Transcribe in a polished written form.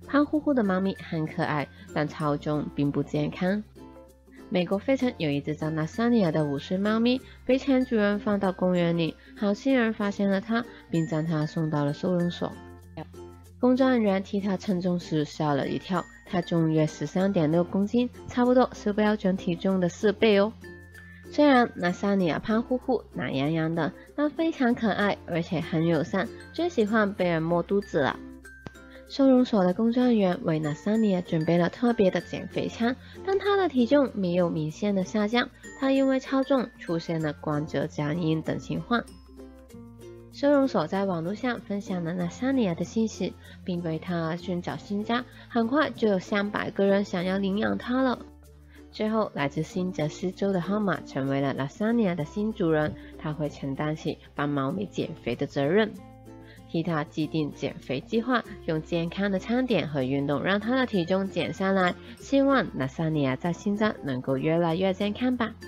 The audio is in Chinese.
胖乎乎的猫咪很可爱，但超重并不健康。美国费城有一只叫纳萨尼亚的5岁猫咪，被前主人放到公园里，好心人发现了它，并将它送到了收容所。工作人员替它称重时吓了一跳，它重约13.6公斤，差不多是标准体重的4倍哦。虽然纳萨尼亚胖乎乎、懒洋洋的，但非常可爱，而且很友善，最喜欢被人摸肚子了。收容所的工作人员为纳萨尼亚准备了特别的减肥餐，但它的体重没有明显的下降，它因为超重出现了关节僵硬等情况。收容所在网络上分享了纳萨尼亚的信息，并为它寻找新家，很快就有上百个人想要领养它了。最后，来自新泽西州的号码成为了纳萨尼亚的新主人，他会承担起帮猫咪减肥的责任。替他制定减肥计划，用健康的餐点和运动让他的体重减下来，希望纳萨尼亚在新家能够越来越健康吧。